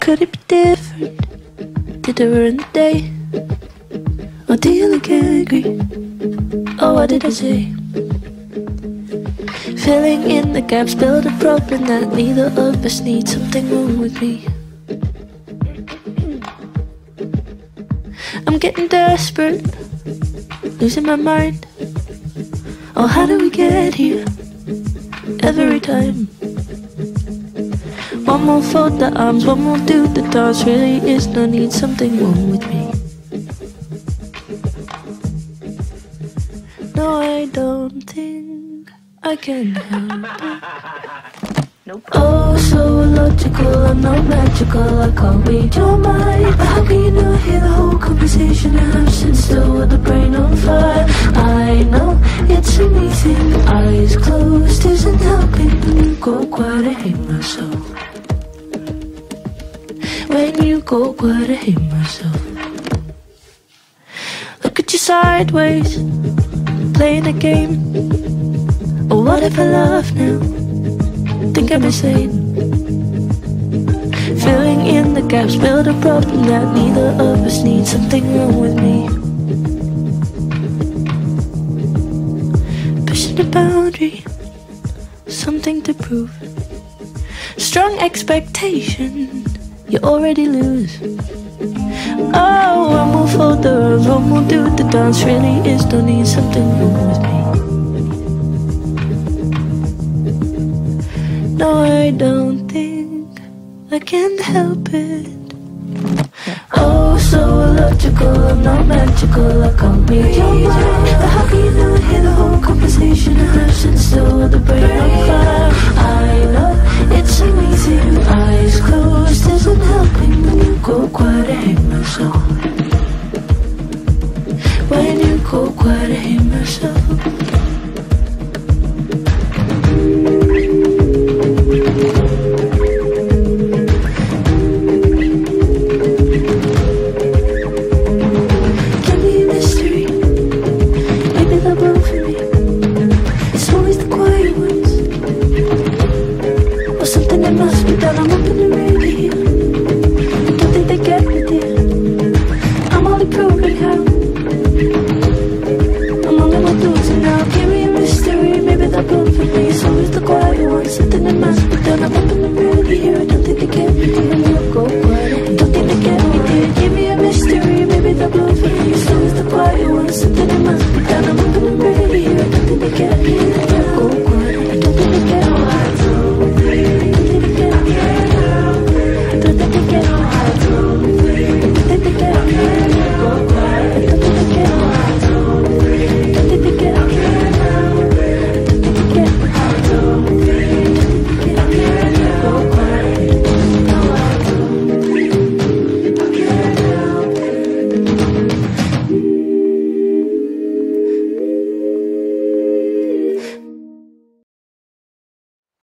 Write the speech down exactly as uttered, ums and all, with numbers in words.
Could it be different? Did it ruin the day? Or do you look angry? Oh, what did I say? Filling in the gaps, build a problem that neither of us needs. Something wrong with me. I'm getting desperate, losing my mind. Oh, how do we get here? Every time. One more fold the arms, one more do the dance. Really is no need, something wrong with me. No, I don't think I can help it. Nope. Oh, so illogical, I'm not magical, I can't read your mind. But how can you not hear the whole conversation I have sit still with the brain on fire? I know it's a me thing, eyes closed isn't helping. When you go quiet, I hate myself. When you go quiet, I hate myself. Look at you sideways, playing a game. Oh, what if I laugh now? Think I'm insane. Filling in the gaps, build a problem that neither of us needs. Something wrong with me. Pushing the boundary, something to prove. Strong expectation, you already lose. Oh, one more fold the arms, one more do the dance. Really is no need, something wrong with me. No, I don't think I can help it. Oh, so illogical, I'm not magical, I can't read your mind. But how can you not hear the whole conversation I have sit still with the brain on fire?